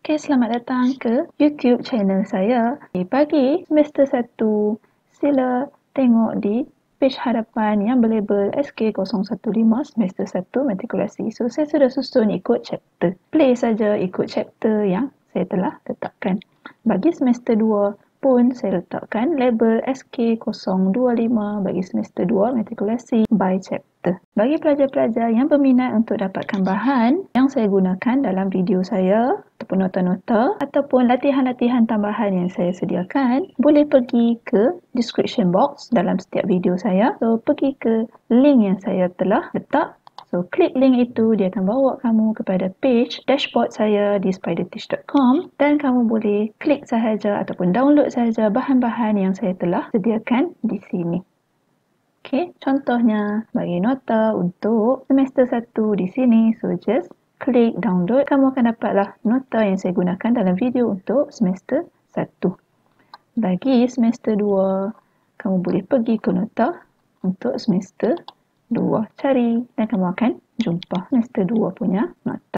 Okay, selamat datang ke YouTube channel saya. Bagi semester 1, sila tengok di page hadapan yang berlabel SK015 semester 1 matrikulasi. So, saya sudah susun ikut chapter. Play saja ikut chapter yang saya telah letakkan. Bagi semester 2 pun saya letakkan label SK025 bagi semester 2 matrikulasi by chapter. Bagi pelajar-pelajar yang berminat untuk dapatkan bahan yang saya gunakan dalam video saya ataupun nota-nota ataupun latihan-latihan tambahan yang saya sediakan, boleh pergi ke description box dalam setiap video saya. So, pergi ke link yang saya telah letak. So, klik link itu, dia akan bawa kamu kepada page dashboard saya di spiderteach.com dan kamu boleh klik sahaja ataupun download sahaja bahan-bahan yang saya telah sediakan di sini. Okey, contohnya bagi nota untuk semester 1 di sini. So, just klik download. Kamu akan dapatlah nota yang saya gunakan dalam video untuk semester 1. Bagi semester 2, kamu boleh pergi ke nota untuk semester 2. Cari dan kamu akan jumpa semester 2 punya nota.